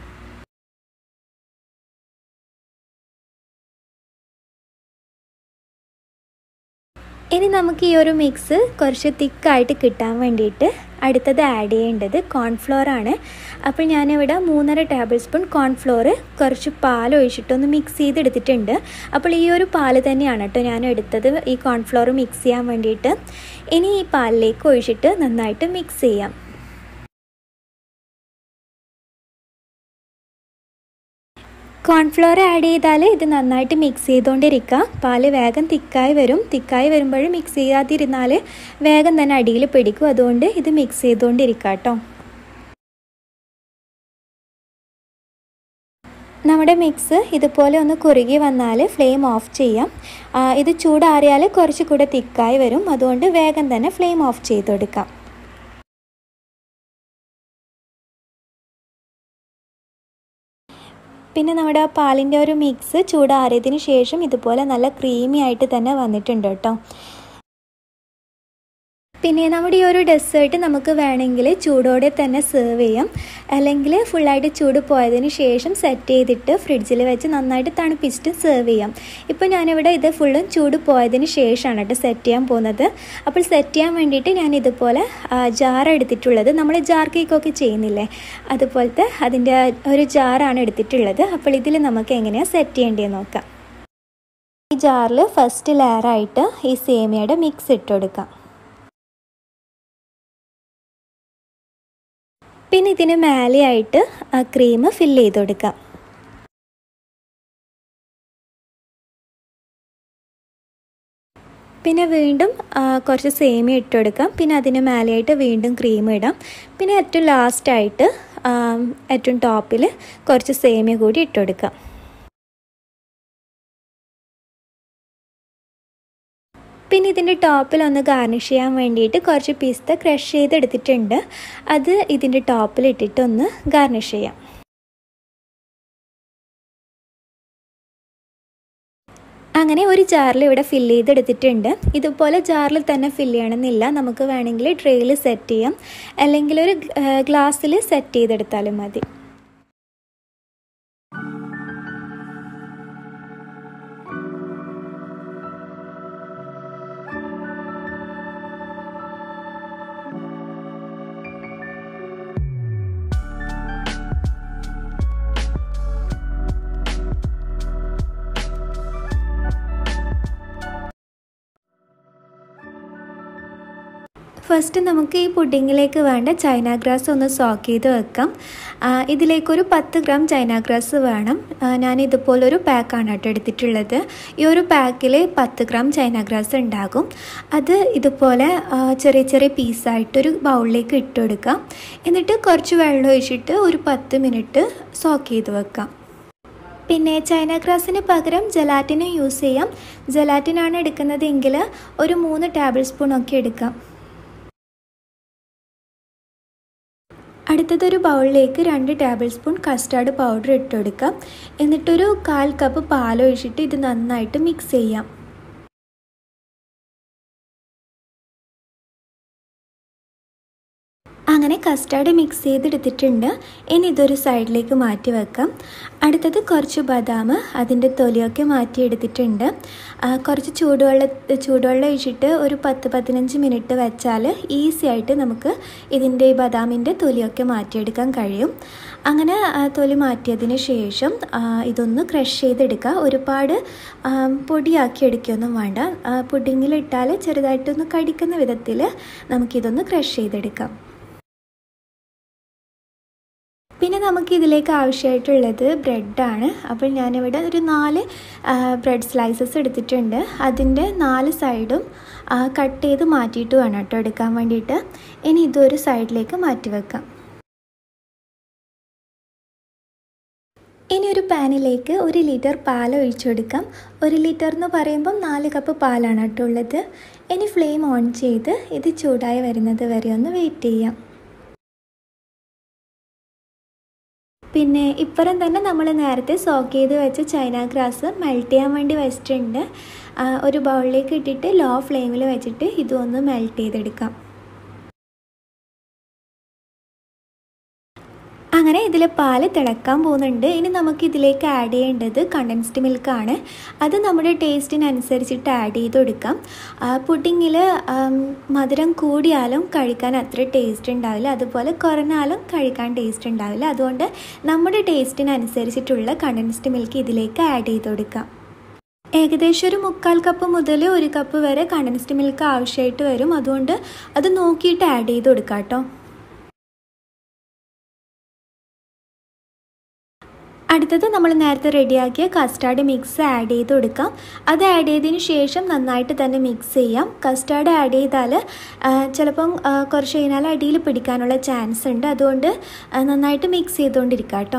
ഇനി നമുക്ക് ഈ ഒരു മിക്സ് കുറച്ച് തിക്കായിട്ട് കിട്ടാൻ വേണ്ടിയിട്ട് അടുത്തത് ആഡ് ചെയ്യേണ്ടത് കോൺഫ്ലോർ ആണ്. അപ്പോൾ ഞാനിവിടെ 3.5 ടേബിൾ സ്പൂൺ കോൺഫ്ലോർ കുറച്ച് പാൽ ഒഴിച്ചിട്ടൊന്ന് മിക്സ് ചെയ്തെടുത്തിട്ടുണ്ട്. അപ്പോൾ ഈ ഒരു പാൽ തന്നെയാണ് കേട്ടോ ഞാൻ എടുത്തത് ഈ കോൺഫ്ലോർ മിക്സ് ചെയ്യാൻ വേണ്ടിയിട്ട്. ഇനി ഈ പാലിലേക്ക് ഒഴിച്ചിട്ട് നന്നായിട്ട് മിക്സ് ചെയ്യാം. കോൺഫ്ലോർ ആഡ് ചെയ്താൽ ഇത് നന്നായിട്ട് മിക്സ് ചെയ്തുകൊണ്ടിരിക്കുക. പാല് വേഗം തിക്കായി വരും. തിക്കായി വരുമ്പോൾ മിക്സ് ചെയ്യാതിരുന്നാൽ വേഗം തന്നെ അടിയിൽ പിടിക്കും. അതുകൊണ്ട് ഇത് മിക്സ് ചെയ്തുകൊണ്ടിരിക്കുക കേട്ടോ. നമ്മുടെ മിക്സ് ഇതുപോലെ ഒന്ന് കുറുകി വന്നാൽ ഫ്ലെയിം ഓഫ് ചെയ്യാം. ഇത് ചൂടാറിയാൽ കുറച്ചുകൂടെ തിക്കായി വരും. അതുകൊണ്ട് വേഗം തന്നെ ഫ്ലെയിം ഓഫ് ചെയ്ത് കൊടുക്കാം. പിന്നെ നമ്മുടെ ആ പാലിൻ്റെ ഒരു മിക്സ് ചൂടാറിയതിന് ശേഷം ഇതുപോലെ നല്ല ക്രീമി ആയിട്ട് തന്നെ വന്നിട്ടുണ്ട് കേട്ടോ. പിന്നെ നമ്മുടെ ഈ ഒരു ഡെസേർട്ട് നമുക്ക് വേണമെങ്കിൽ ചൂടോടെ തന്നെ സെർവ് ചെയ്യാം, അല്ലെങ്കിൽ ഫുള്ളായിട്ട് ചൂട് പോയതിന് ശേഷം സെറ്റ് ചെയ്തിട്ട് ഫ്രിഡ്ജിൽ വെച്ച് നന്നായിട്ട് തണുപ്പിച്ചിട്ട് സെർവ് ചെയ്യാം. ഇപ്പോൾ ഞാനിവിടെ ഇത് ഫുള്ളും ചൂട് പോയതിന് ശേഷമാണ് കേട്ടോ സെറ്റ് ചെയ്യാൻ പോകുന്നത്. അപ്പോൾ സെറ്റ് ചെയ്യാൻ വേണ്ടിയിട്ട് ഞാൻ ഇതുപോലെ ജാർ എടുത്തിട്ടുള്ളത്. നമ്മൾ ജാർ കേക്കൊക്കെ ചെയ്യുന്നില്ലേ, അതുപോലത്തെ അതിൻ്റെ ഒരു ജാറാണ് എടുത്തിട്ടുള്ളത്. അപ്പോൾ ഇതിൽ നമുക്ക് എങ്ങനെയാണ് സെറ്റ് ചെയ്യേണ്ടതെന്ന് നോക്കാം. ഈ ജാറിൽ ഫസ്റ്റ് ലെയറായിട്ട് ഈ സേമിയയുടെ മിക്സ് ഇട്ട് കൊടുക്കാം. പിന്നെ ഇതിന് മേലെയായിട്ട് ആ ക്രീം ഫില്ല് ചെയ്ത് കൊടുക്കാം. പിന്നെ വീണ്ടും കുറച്ച് സേമിയ ഇട്ട് കൊടുക്കാം. പിന്നെ അതിന് മേലെയായിട്ട് വീണ്ടും ക്രീം ഇടാം. പിന്നെ ഏറ്റവും ലാസ്റ്റായിട്ട് ഏറ്റവും ടോപ്പിൽ കുറച്ച് സേമിയ കൂടി ഇട്ട് കൊടുക്കാം. പിന്നെ ഇതിൻ്റെ ടോപ്പിൽ ഒന്ന് ഗാർണിഷ് ചെയ്യാൻ വേണ്ടിയിട്ട് കുറച്ച് പിസ്ത ക്രഷ് ചെയ്തെടുത്തിട്ടുണ്ട്. അത് ഇതിൻ്റെ ടോപ്പിൽ ഇട്ടിട്ട് ഒന്ന് ഗാർണിഷ് ചെയ്യാം. അങ്ങനെ ഒരു ജാറിൽ ഇവിടെ ഫില്ല് ചെയ്തെടുത്തിട്ടുണ്ട്. ഇതുപോലെ ജാറിൽ തന്നെ ഫില്ല് ചെയ്യണമെന്നില്ല, നമുക്ക് വേണമെങ്കിൽ ട്രേയിൽ സെറ്റ് ചെയ്യാം, അല്ലെങ്കിൽ ഒരു ഗ്ലാസ്സിൽ സെറ്റ് ചെയ്തെടുത്താലും മതി. ഫസ്റ്റ് നമുക്ക് ഈ പുഡിങ്ങിലേക്ക് വേണ്ട ചൈന ഗ്രാസ് ഒന്ന് സോക്ക് ചെയ്ത് വെക്കാം. ഇതിലേക്കൊരു 10 ഗ്രാം ചൈന ഗ്രാസ് വേണം. ഞാൻ ഇതുപോലൊരു പാക്കാണ് കേട്ടോ എടുത്തിട്ടുള്ളത്. ഈ ഒരു പാക്കിൽ 10 ഗ്രാം ചൈന ഗ്രാസ് ഉണ്ടാകും. അത് ഇതുപോലെ ചെറിയ ചെറിയ പീസായിട്ടൊരു ബൗളിലേക്ക് ഇട്ട് കൊടുക്കാം. എന്നിട്ട് കുറച്ച് വെള്ളം ഒഴിച്ചിട്ട് ഒരു 10 മിനിറ്റ് സോക്ക് ചെയ്ത് വെക്കാം. പിന്നെ ചൈന ഗ്രാസിന് പകരം ജലാറ്റിനും യൂസ് ചെയ്യാം. ജലാറ്റിനാണ് എടുക്കുന്നതെങ്കിൽ ഒരു 3 ടേബിൾ സ്പൂൺ ഒക്കെ എടുക്കാം. അടുത്തതൊരു ബൗളിലേക്ക് 2 ടേബിൾ സ്പൂൺ കസ്റ്റാർഡ് പൗഡർ ഇട്ട് കൊടുക്കാം. എന്നിട്ടൊരു 1/4 കപ്പ് പാലൊഴിച്ചിട്ട് ഇത് നന്നായിട്ട് മിക്സ് ചെയ്യാം. അങ്ങനെ കസ്റ്റാർഡ് മിക്സ് ചെയ്തെടുത്തിട്ടുണ്ട്. ഇനി ഇതൊരു സൈഡിലേക്ക് മാറ്റി വെക്കാം. അടുത്തത് കുറച്ച് ബദാം, അതിൻ്റെ തൊലിയൊക്കെ മാറ്റിയെടുത്തിട്ടുണ്ട്. കുറച്ച് ചൂടുവെള്ളം ഒഴിച്ചിട്ട് ഒരു 10-15 മിനിറ്റ് വെച്ചാൽ ഈസി ആയിട്ട് നമുക്ക് ഇതിൻ്റെ ഈ ബദാമിൻ്റെ തൊലിയൊക്കെ മാറ്റിയെടുക്കാൻ കഴിയും. അങ്ങനെ തൊലി മാറ്റിയതിന് ശേഷം ഇതൊന്ന് ക്രഷ് ചെയ്തെടുക്കുക. ഒരുപാട് പൊടിയാക്കി എടുക്കുകയൊന്നും വേണ്ട. പുഡിങ്ങിലിട്ടാൽ ചെറുതായിട്ടൊന്ന് കടിക്കുന്ന വിധത്തിൽ നമുക്കിതൊന്ന് ക്രഷ് ചെയ്തെടുക്കാം. പിന്നെ നമുക്കിതിലേക്ക് ആവശ്യമായിട്ടുള്ളത് ബ്രെഡാണ്. അപ്പോൾ ഞാനിവിടെ ഒരു 4 ബ്രെഡ് സ്ലൈസസ് എടുത്തിട്ടുണ്ട്. അതിൻ്റെ 4 സൈഡും കട്ട് ചെയ്ത് മാറ്റിയിട്ട് വേണം കേട്ടോ എടുക്കാൻ വേണ്ടിയിട്ട്. ഇനി ഇതൊരു സൈഡിലേക്ക് മാറ്റി വെക്കാം. ഇനി ഒരു പാനിലേക്ക് 1 ലിറ്റർ പാൽ ഒഴിച്ചു കൊടുക്കാം. 1 ലിറ്റർ എന്ന് പറയുമ്പം 4 കപ്പ് പാലാണ് കേട്ടോ ഉള്ളത്. ഇനി ഫ്ലെയിം ഓൺ ചെയ്ത് ഇത് ചൂടായി വരുന്നത് വരെ ഒന്ന് വെയിറ്റ് ചെയ്യാം. പിന്നെ ഇപ്പുറം തന്നെ നമ്മൾ നേരത്തെ സോക്ക് ചെയ്ത് വെച്ച ചൈന ഗ്രാസ് മെൽറ്റ് ചെയ്യാൻ വേണ്ടി വെച്ചിട്ടുണ്ട്. ഒരു ബൗളിലേക്ക് ഇട്ടിട്ട് ലോ ഫ്ലെയിമിൽ വെച്ചിട്ട് ഇതൊന്ന് മെൽറ്റ് ചെയ്തെടുക്കാം. അങ്ങനെ ഇതിൽ പാല് തിളക്കാൻ പോകുന്നുണ്ട്. ഇനി നമുക്ക് ഇതിലേക്ക് ആഡ് ചെയ്യേണ്ടത് കണ്ടൻസ്ഡ് മിൽക്കാണ്. അത് നമ്മുടെ ടേസ്റ്റിനനുസരിച്ചിട്ട് ആഡ് ചെയ്ത് കൊടുക്കാം. പുഡിങ്ങിൽ മധുരം കൂടിയാലും കഴിക്കാൻ അത്ര ടേസ്റ്റ് ഉണ്ടാവില്ല, അതുപോലെ കുറഞ്ഞാലും കഴിക്കാൻ ടേസ്റ്റ് ഉണ്ടാവില്ല. അതുകൊണ്ട് നമ്മുടെ ടേസ്റ്റിനനുസരിച്ചിട്ടുള്ള കണ്ടൻസ്ഡ് മിൽക്ക് ഇതിലേക്ക് ആഡ് ചെയ്ത് കൊടുക്കാം. ഏകദേശം ഒരു 1/4 കപ്പ് മുതൽ 1 കപ്പ് വരെ കണ്ടൻസ്ഡ് മിൽക്ക് ആവശ്യമായിട്ട് വരും. അതുകൊണ്ട് അത് നോക്കിയിട്ട് ആഡ് ചെയ്ത് കൊടുക്കാം കേട്ടോ. അടുത്തത് നമ്മൾ നേരത്തെ റെഡിയാക്കിയ കസ്റ്റാർഡ് മിക്സ് ആഡ് ചെയ്ത് കൊടുക്കാം. അത് ആഡ് ചെയ്തതിന് ശേഷം നന്നായിട്ട് തന്നെ മിക്സ് ചെയ്യാം. കസ്റ്റാർഡ് ആഡ് ചെയ്താൽ ചിലപ്പം കുറച്ച് കഴിഞ്ഞാൽ അടിയിൽ പിടിക്കാനുള്ള ചാൻസ് ഉണ്ട്. അതുകൊണ്ട് നന്നായിട്ട് മിക്സ് ചെയ്തുകൊണ്ടിരിക്കാം കേട്ടോ.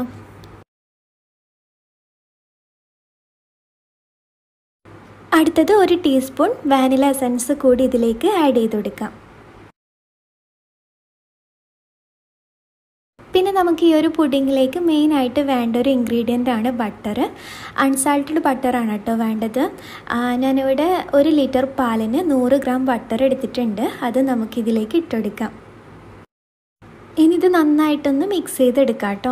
അടുത്തത് 1 ടീസ്പൂൺ വാനില എസൻസ് കൂടി ഇതിലേക്ക് ആഡ് ചെയ്ത് കൊടുക്കാം. പിന്നെ നമുക്ക് ഈ ഒരു പുഡിങ്ങിലേക്ക് മെയിനായിട്ട് വേണ്ട ഒരു ഇൻഗ്രീഡിയൻ്റ് ആണ് ബട്ടർ. അൺസാൾട്ടഡ് ബട്ടറാണ് കേട്ടോ വേണ്ടത്. ഞാനിവിടെ 1 ലിറ്റർ പാലിന് 100 ഗ്രാം ബട്ടർ എടുത്തിട്ടുണ്ട്. അത് നമുക്കിതിലേക്ക് ഇട്ടെടുക്കാം. ഇനി ഇത് നന്നായിട്ടൊന്ന് മിക്സ് ചെയ്തെടുക്കാം കേട്ടോ.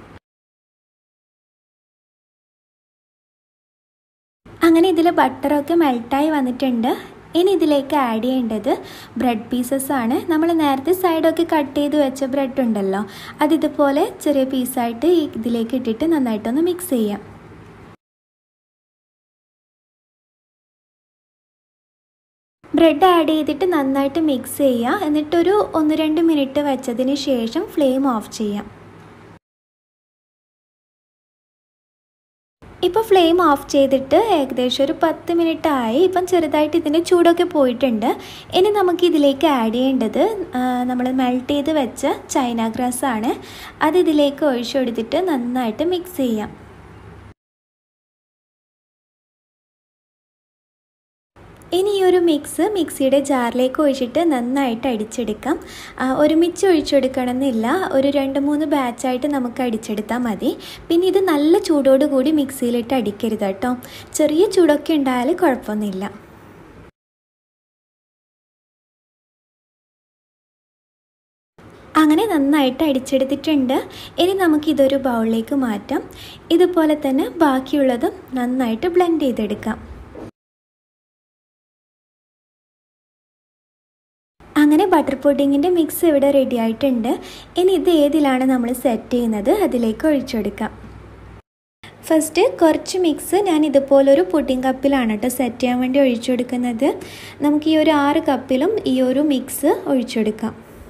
അങ്ങനെ ഇതിൽ ബട്ടറൊക്കെ മെൽട്ടായി വന്നിട്ടുണ്ട്. ഇനി ഇതിലേക്ക് ആഡ് ചെയ്യേണ്ടത് ബ്രെഡ് പീസസ് ആണ്. നമ്മൾ നേരത്തെ സൈഡൊക്കെ കട്ട് ചെയ്ത് വെച്ച ബ്രെഡ് ഉണ്ടല്ലോ, അതിതുപോലെ ചെറിയ പീസായിട്ട് ഇതിലേക്ക് ഇട്ടിട്ട് നന്നായിട്ടൊന്ന് മിക്സ് ചെയ്യാം. ബ്രെഡ് ആഡ് ചെയ്തിട്ട് നന്നായിട്ട് മിക്സ് ചെയ്യുക. എന്നിട്ടൊരു 1-2 മിനിറ്റ് വെച്ചതിന് ശേഷം ഫ്ലെയിം ഓഫ് ചെയ്യാം. ഇപ്പോൾ ഫ്ലെയിം ഓഫ് ചെയ്തിട്ട് ഏകദേശം ഒരു 10 മിനിറ്റ് ആയി. ഇപ്പം ചെറുതായിട്ട് ഇതിൻ്റെ ചൂടൊക്കെ പോയിട്ടുണ്ട്. ഇനി നമുക്ക് ഇതിലേക്ക് ആഡ് ചെയ്യേണ്ടത് നമ്മൾ മെൽറ്റ് ചെയ്ത് വെച്ച ചൈന ഗ്രാസ് ആണ്. അത് ഇതിലേക്ക് ഒഴിച്ചു കൊടുത്തിട്ട് നന്നായിട്ട് മിക്സ് ചെയ്യാം. ഇനി ഈ ഒരു മിക്സിയുടെ ജാറിലേക്ക് ഒഴിച്ചിട്ട് നന്നായിട്ട് അടിച്ചെടുക്കാം. ഒരുമിച്ച് ഒഴിച്ചെടുക്കണമെന്നില്ല, ഒരു 2-3 ബാച്ചായിട്ട് നമുക്ക് അടിച്ചെടുത്താൽ മതി. പിന്നെ ഇത് നല്ല ചൂടോടുകൂടി മിക്സിയിലിട്ട് അടിക്കരുത് കേട്ടോ. ചെറിയ ചൂടൊക്കെ ഉണ്ടായാൽ കുഴപ്പമൊന്നുമില്ല. അങ്ങനെ നന്നായിട്ട് അടിച്ചെടുത്തിട്ടുണ്ട്. ഇനി നമുക്കിതൊരു ബൗളിലേക്ക് മാറ്റാം. ഇതുപോലെ തന്നെ ബാക്കിയുള്ളതും നന്നായിട്ട് ബ്ലെൻഡ് ചെയ്തെടുക്കാം. അങ്ങനെ ബട്ടർ പുഡിങ്ങിൻ്റെ മിക്സ് ഇവിടെ റെഡി ആയിട്ടുണ്ട്. ഇനി ഇത് ഏതിലാണ് നമ്മൾ സെറ്റ് ചെയ്യുന്നത് അതിലേക്ക് ഒഴിച്ചെടുക്കാം. ഫസ്റ്റ് കുറച്ച് മിക്സ് ഞാൻ ഇതുപോലൊരു പുഡിംഗ് കപ്പിലാണ് കേട്ടോ സെറ്റ് ചെയ്യാൻ വേണ്ടി ഒഴിച്ചു കൊടുക്കുന്നത്. നമുക്ക് ഈ ഒരു 6 കപ്പിലും ഈ ഒരു മിക്സ് ഒഴിച്ചെടുക്കാം.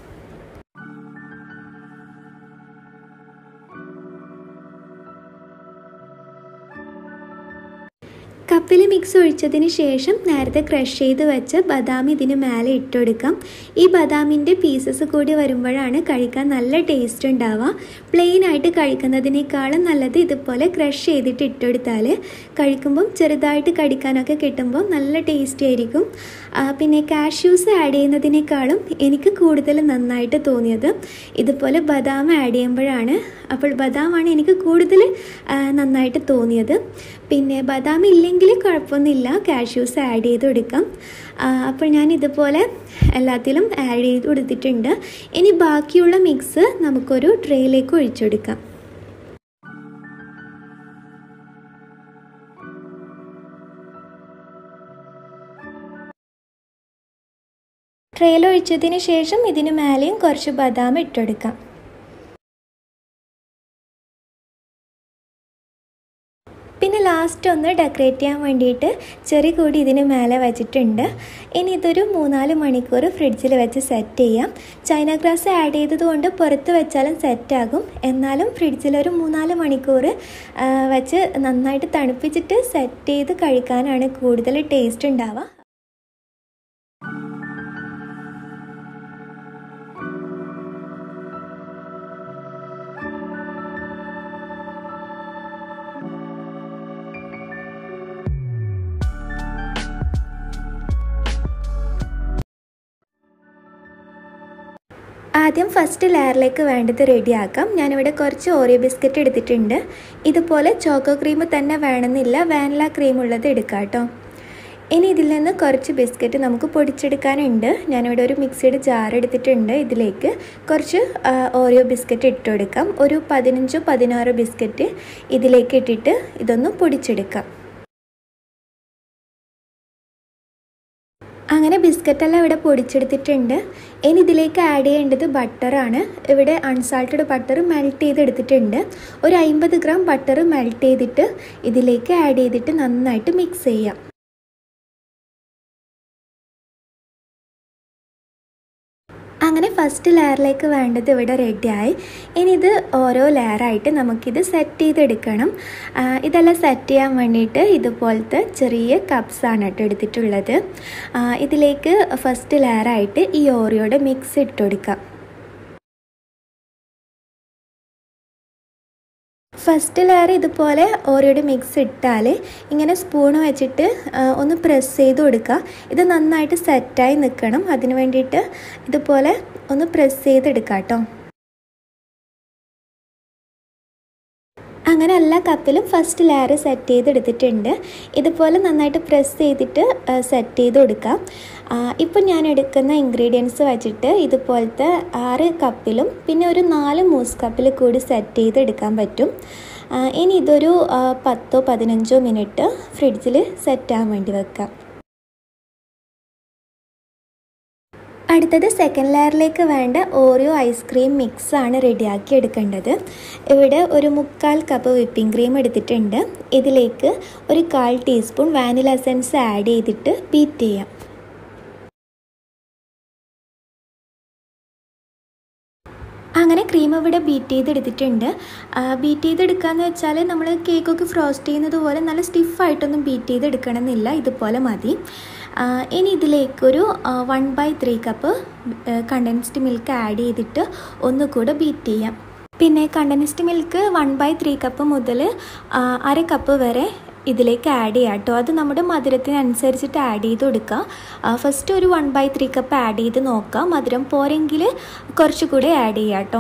കപ്പിൽ മിക്സ് ഒഴിച്ചതിന് ശേഷം നേരത്തെ ക്രഷ് ചെയ്ത് വെച്ച ബദാം ഇതിന് മേലെ ഇട്ടുകൊടുക്കാം. ഈ ബദാമിൻ്റെ പീസസ് കൂടി വരുമ്പോഴാണ് കഴിക്കാൻ നല്ല ടേസ്റ്റ് ഉണ്ടാവുക. പ്ലെയിൻ ആയിട്ട് കഴിക്കുന്നതിനേക്കാളും നല്ലത് ഇതുപോലെ ക്രഷ് ചെയ്തിട്ട് ഇട്ടുകൊടുത്താൽ കഴിക്കുമ്പം ചെറുതായിട്ട് കടിക്കാനൊക്കെ കിട്ടുമ്പോൾ നല്ല ടേസ്റ്റി ആയിരിക്കും. പിന്നെ കാഷ്യൂസ് ആഡ് ചെയ്യുന്നതിനേക്കാളും എനിക്ക് കൂടുതൽ നന്നായിട്ട് തോന്നിയത് ഇതുപോലെ ബദാം ആഡ് ചെയ്യുമ്പോഴാണ്. അപ്പോൾ ബദാമാണ് എനിക്ക് കൂടുതൽ നന്നായിട്ട് തോന്നിയത്. പിന്നെ ബദാം ഇല്ലെങ്കിൽ കുഴപ്പമൊന്നുമില്ല, കാഷ്യൂസ് ആഡ് ചെയ്ത് കൊടുക്കാം. അപ്പോൾ ഞാൻ ഇതുപോലെ എല്ലാത്തിലും ആഡ് ചെയ്ത് കൊടുത്തിട്ടുണ്ട്. ഇനി ബാക്കിയുള്ള മിക്സ് നമുക്കൊരു ട്രേയിലേക്ക് ഒഴിച്ചെടുക്കാം. ട്രേയിൽ ഒഴിച്ചതിന് ശേഷം ഇതിന് മേലെയും കുറച്ച് ബദാം ഇട്ടെടുക്കാം. പിന്നെ ലാസ്റ്റ് ഒന്ന് ഡെക്കറേറ്റ് ചെയ്യാൻ വേണ്ടിയിട്ട് ചെറി കൂടി ഇതിന് മേലെ വെച്ചിട്ടുണ്ട്. ഇനി ഇതൊരു 3-4 മണിക്കൂർ ഫ്രിഡ്ജിൽ വെച്ച് സെറ്റ് ചെയ്യാം. ചൈന ഗ്രാസ് ആഡ് ചെയ്തതുകൊണ്ട് പുറത്ത് വെച്ചാലും സെറ്റാകും. എന്നാലും ഫ്രിഡ്ജിലൊരു 3-4 മണിക്കൂർ വെച്ച് നന്നായിട്ട് തണുപ്പിച്ചിട്ട് സെറ്റ് ചെയ്ത് കഴിക്കാനാണ് കൂടുതൽ ടേസ്റ്റ് ഉണ്ടാവുക. ആദ്യം ഫസ്റ്റ് ലെയറിലേക്ക് വേണ്ടത് റെഡിയാക്കാം. ഞാനിവിടെ കുറച്ച് ഓറിയോ ബിസ്ക്കറ്റ് എടുത്തിട്ടുണ്ട്. ഇതുപോലെ ചോക്കോ ക്രീം തന്നെ വേണമെന്നില്ല, വാനില ക്രീം ഉള്ളത് എടുക്കാം കേട്ടോ. ഇനി ഇതിൽ നിന്ന് കുറച്ച് ബിസ്ക്കറ്റ് നമുക്ക് പൊടിച്ചെടുക്കാനുണ്ട്. ഞാനിവിടെ ഒരു മിക്സിയുടെ ജാർ എടുത്തിട്ടുണ്ട്. ഇതിലേക്ക് കുറച്ച് ഓറിയോ ബിസ്ക്കറ്റ് ഇട്ട് കൊടുക്കാം. ഒരു 15-16 ബിസ്ക്കറ്റ് ഇതിലേക്ക് ഇട്ടിട്ട് ഇതൊന്ന് പൊടിച്ചെടുക്കാം. അങ്ങനെ ബിസ്ക്കറ്റെല്ലാം ഇവിടെ പൊടിച്ചെടുത്തിട്ടുണ്ട്. ഇനി ഇതിലേക്ക് ആഡ് ചെയ്യേണ്ടത് ബട്ടറാണ്. ഇവിടെ അൺസാൾട്ടഡ് ബട്ടർ മെൽറ്റ് ചെയ്തെടുത്തിട്ടുണ്ട്. ഒരു 50 ഗ്രാം ബട്ടർ മെൽറ്റ് ചെയ്തിട്ട് ഇതിലേക്ക് ആഡ് ചെയ്തിട്ട് നന്നായിട്ട് മിക്സ് ചെയ്യാം. അങ്ങനെ ഫസ്റ്റ് ലെയറിലേക്ക് വേണ്ടത് ഇവിടെ റെഡിയായി. ഇനി ഇത് ഓരോ ലെയറായിട്ട് നമുക്കിത് സെറ്റ് ചെയ്തെടുക്കണം. ഇതെല്ലാം സെറ്റ് ചെയ്യാൻ വേണ്ടിയിട്ട് ഇതുപോലത്തെ ചെറിയ കപ്സാണ് കേട്ടോ എടുത്തിട്ടുള്ളത്. ഇതിലേക്ക് ഫസ്റ്റ് ലെയറായിട്ട് ഈ ഓറിയോയുടെ മിക്സ് ഇട്ട് കൊടുക്കാം. ഫസ്റ്റ് ലെയർ ഇതുപോലെ ഓറിയോയുടെ മിക്സ് ഇട്ടാൽ ഇങ്ങനെ സ്പൂണ് വെച്ചിട്ട് ഒന്ന് പ്രസ് ചെയ്ത് കൊടുക്കുക. ഇത് നന്നായിട്ട് സെറ്റായി നിൽക്കണം. അതിന് വേണ്ടിയിട്ട് ഇതുപോലെ ഒന്ന് പ്രസ് ചെയ്തെടുക്കാം കേട്ടോ. അങ്ങനെ എല്ലാ കപ്പിലും ഫസ്റ്റ് ലെയർ സെറ്റ് ചെയ്തെടുത്തിട്ടുണ്ട്. ഇതുപോലെ നന്നായിട്ട് പ്രസ് ചെയ്തിട്ട് സെറ്റ് ചെയ്ത് കൊടുക്കാം. ഇപ്പം ഞാൻ എടുക്കുന്ന ഇൻഗ്രീഡിയൻസ് വെച്ചിട്ട് ഇതുപോലത്തെ 6 കപ്പിലും പിന്നെ ഒരു 4 മൂസ് കപ്പിൽ കൂടി സെറ്റ് ചെയ്തെടുക്കാൻ പറ്റും. ഇനി ഇതൊരു 10-15 മിനിറ്റ് ഫ്രിഡ്ജിൽ സെറ്റാകാൻ വേണ്ടി വെക്കാം. അടുത്തത് സെക്കൻഡ് ലെയറിലേക്ക് വേണ്ട ഓറിയോ ഐസ്ക്രീം മിക്സാണ് റെഡിയാക്കി എടുക്കേണ്ടത്. ഇവിടെ ഒരു 3/4 കപ്പ് വിപ്പിംഗ് ക്രീം എടുത്തിട്ടുണ്ട്. ഇതിലേക്ക് ഒരു 1/4 ടീസ്പൂൺ വാനില എസൻസ് ആഡ് ചെയ്തിട്ട് ബീറ്റ് ചെയ്യാം. അങ്ങനെ ക്രീം ഇവിടെ ബീറ്റ് ചെയ്തെടുത്തിട്ടുണ്ട്. ബീറ്റ് ചെയ്തെടുക്കുകയെന്ന് വെച്ചാൽ നമ്മൾ കേക്കൊക്കെ ഫ്രോസ്റ്റ് ചെയ്യുന്നത് പോലെ നല്ല സ്റ്റിഫായിട്ടൊന്നും ബീറ്റ് ചെയ്തെടുക്കണമെന്നില്ല, ഇതുപോലെ മതി. ഇനി ഇതിലേക്കൊരു 1/3 കപ്പ് കണ്ടൻസ്ഡ് മിൽക്ക് ആഡ് ചെയ്തിട്ട് ഒന്നുകൂടെ ബീറ്റ് ചെയ്യാം. പിന്നെ കണ്ടൻസ്ഡ് മിൽക്ക് 1/3 കപ്പ് മുതൽ 1/2 കപ്പ് വരെ ഇതിലേക്ക് ആഡ് ചെയ്യാം കേട്ടോ. അത് നമ്മുടെ മധുരത്തിനനുസരിച്ചിട്ട് ആഡ് ചെയ്ത് കൊടുക്കുക. ഫസ്റ്റ് ഒരു 1/3 കപ്പ് ആഡ് ചെയ്ത് നോക്കാം. മധുരം പോരെങ്കിൽ കുറച്ചുകൂടെ ആഡ് ചെയ്യാം കേട്ടോ.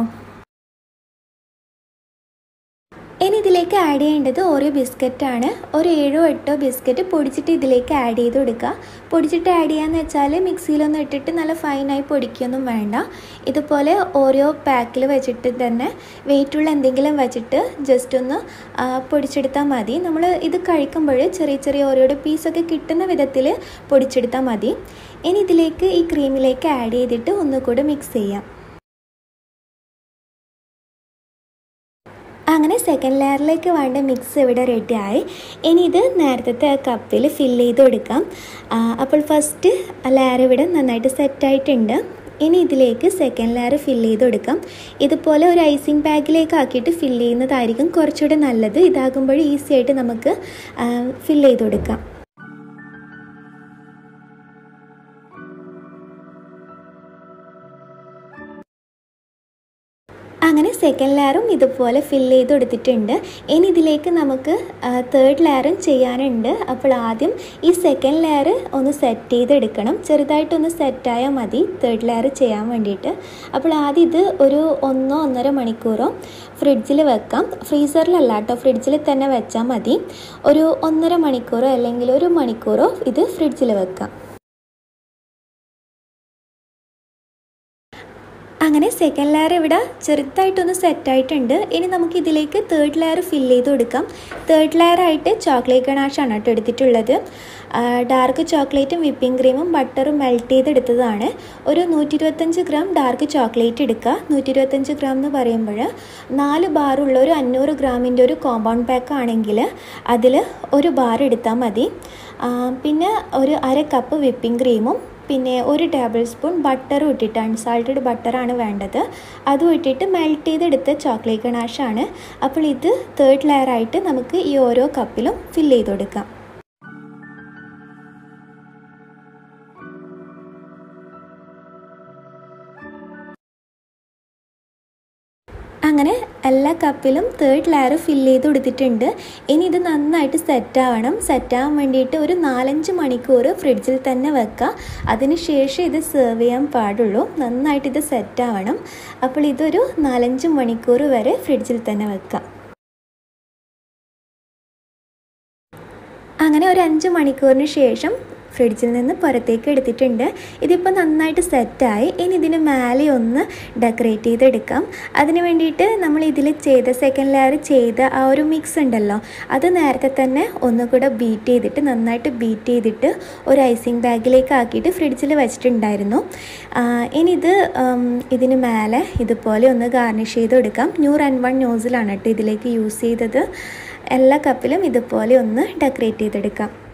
ഇനി ഇതിലേക്ക് ആഡ് ചെയ്യേണ്ടത് ഓറിയോ ബിസ്ക്കറ്റാണ്. ഒരു 7-8 ബിസ്ക്കറ്റ് പൊടിച്ചിട്ട് ഇതിലേക്ക് ആഡ് ചെയ്ത് കൊടുക്കുക. പൊടിച്ചിട്ട് ആഡ് ചെയ്യാന്ന് വെച്ചാൽ മിക്സിയിലൊന്നും ഇട്ടിട്ട് നല്ല ഫൈനായി പൊടിക്കുകയൊന്നും വേണ്ട. ഇതുപോലെ ഓരോ പാക്കിൽ വെച്ചിട്ട് തന്നെ വെയിറ്റുള്ള എന്തെങ്കിലും വെച്ചിട്ട് ജസ്റ്റ് ഒന്ന് പൊടിച്ചെടുത്താൽ മതി. നമ്മൾ ഇത് കഴിക്കുമ്പോൾ ചെറിയ ചെറിയ ഓരോയുടെ പീസൊക്കെ കിട്ടുന്ന വിധത്തിൽ പൊടിച്ചെടുത്താൽ മതി. ഇനി ഇതിലേക്ക് ഈ ക്രീമിലേക്ക് ആഡ് ചെയ്തിട്ട് ഒന്നുകൂടെ മിക്സ് ചെയ്യാം. അങ്ങനെ സെക്കൻഡ് ലെയറിലേക്ക് വേണ്ട മിക്സ് ഇവിടെ റെഡിയായി. ഇനി ഇത് നേരത്തെ കപ്പിൽ ഫില്ല് ചെയ്ത് കൊടുക്കാം. അപ്പോൾ ഫസ്റ്റ് ലെയർ ഇവിടെ നന്നായിട്ട് സെറ്റായിട്ടുണ്ട്. ഇനി ഇതിലേക്ക് സെക്കൻഡ് ലെയർ ഫില്ല് ചെയ്ത് കൊടുക്കാം. ഇതുപോലെ ഒരു ഐസിങ് ബാഗിലേക്ക് ആക്കിയിട്ട് ഫില്ല് ചെയ്യുന്നതായിരിക്കും കുറച്ചുകൂടെ നല്ലത്. ഇതാകുമ്പോൾ ഈസി ആയിട്ട് നമുക്ക് ഫില്ല് ചെയ്ത് കൊടുക്കാം. അങ്ങനെ സെക്കൻഡ് ലെയറും ഇതുപോലെ ഫില്ല് ചെയ്ത് കൊടുത്തിട്ടുണ്ട്. ഇനി ഇതിലേക്ക് നമുക്ക് തേർഡ് ലെയറും ചെയ്യാനുണ്ട്. അപ്പോൾ ആദ്യം ഈ സെക്കൻഡ് ലെയർ ഒന്ന് സെറ്റ് ചെയ്തെടുക്കണം. ചെറുതായിട്ടൊന്ന് സെറ്റായാൽ മതി തേർഡ് ലെയർ ചെയ്യാൻ വേണ്ടിയിട്ട്. അപ്പോൾ ആദ്യം ഇത് ഒരു 1-1.5 മണിക്കൂറോ ഫ്രിഡ്ജിൽ വെക്കാം. ഫ്രീസറിലല്ല കേട്ടോ, ഫ്രിഡ്ജിൽ തന്നെ വെച്ചാൽ മതി. ഒരു 1.5 മണിക്കൂറോ അല്ലെങ്കിൽ 1 മണിക്കൂറോ ഇത് ഫ്രിഡ്ജിൽ വെക്കാം. അങ്ങനെ സെക്കൻഡ് ലെയർ ഇവിടെ ചെറുതായിട്ടൊന്ന് സെറ്റായിട്ടുണ്ട്. ഇനി നമുക്ക് ഇതിലേക്ക് തേർഡ് ലെയർ ഫില്ല് ചെയ്ത് കൊടുക്കാം. തേർഡ് ലെയറായിട്ട് ചോക്ലേറ്റ് ഗണാഷാണ് കേട്ടോ എടുത്തിട്ടുള്ളത്. ഡാർക്ക് ചോക്ലേറ്റും വിപ്പിംഗ് ക്രീമും ബട്ടറും മെൽറ്റ് ചെയ്തെടുത്തതാണ്. ഒരു 125 ഗ്രാം ഡാർക്ക് ചോക്ലേറ്റ് എടുക്കുക. 125 ഗ്രാം എന്ന് പറയുമ്പോൾ 4 ബാറുള്ള ഒരു 500 ഗ്രാമിൻ്റെ ഒരു കോമ്പൗണ്ട് പാക്ക് ആണെങ്കിൽ അതിൽ 1 ബാർ എടുത്താൽ മതി. പിന്നെ ഒരു 1/2 കപ്പ് വിപ്പിംഗ് ക്രീമും പിന്നെ 1 ടേബിൾ സ്പൂൺ ബട്ടറും ഇട്ടിട്ട്, അൺസാൾട്ടഡ് ബട്ടറാണ് വേണ്ടത്. അതും ഇട്ടിട്ട് മെൽറ്റ് ചെയ്തെടുത്ത ചോക്ലേറ്റ് ഗണാഷാണ്. അപ്പോൾ ഇത് തേർഡ് ലെയറായിട്ട് നമുക്ക് ഈ ഓരോ കപ്പിലും ഫില്ല് ചെയ്ത് കൊടുക്കാം. അങ്ങനെ എല്ലാ കപ്പിലും തേർഡ് ലെയർ ഫില്ല് ചെയ്ത് കൊടുത്തിട്ടുണ്ട്. ഇനി ഇത് നന്നായിട്ട് സെറ്റാവണം. സെറ്റാവാൻ വേണ്ടിയിട്ട് ഒരു 4-5 മണിക്കൂർ ഫ്രിഡ്ജിൽ തന്നെ വെക്കുക. അതിന് ശേഷം ഇത് സെർവ് ചെയ്യാൻ പാടുള്ളൂ. നന്നായിട്ട് ഇത് സെറ്റാവണം. അപ്പോൾ ഇതൊരു 4-5 മണിക്കൂർ വരെ ഫ്രിഡ്ജിൽ തന്നെ വെക്കാം. അങ്ങനെ ഒരു 5 മണിക്കൂറിന് ശേഷം ഫ്രിഡ്ജിൽ നിന്ന് പുറത്തേക്ക് എടുത്തിട്ടുണ്ട്. ഇതിപ്പോൾ നന്നായിട്ട് സെറ്റായി. ഇനി ഇതിന് മേലെ ഒന്ന് ഡെക്കറേറ്റ് ചെയ്തെടുക്കാം. അതിന് വേണ്ടിയിട്ട് നമ്മൾ ഇതിൽ ചെയ്ത സെക്കൻഡ് ലെയർ ചെയ്ത ആ ഒരു മിക്സ് ഉണ്ടല്ലോ, അത് നേരത്തെ തന്നെ ഒന്നുകൂടെ ബീറ്റ് ചെയ്തിട്ട് നന്നായിട്ട് ബീറ്റ് ചെയ്തിട്ട് ഒരു ഐസിങ് ബാഗിലേക്ക് ആക്കിയിട്ട് ഫ്രിഡ്ജിൽ വെച്ചിട്ടുണ്ടായിരുന്നു. ഇനി ഇതിന് മേലെ ഇതുപോലെ ഒന്ന് ഗാർണിഷ് ചെയ്ത് കൊടുക്കാം. 101 നോസിലാണ് കേട്ടോ ഇതിലേക്ക് യൂസ് ചെയ്തത്. എല്ലാ കപ്പിലും ഇതുപോലെ ഒന്ന് ഡെക്കറേറ്റ് ചെയ്തെടുക്കാം.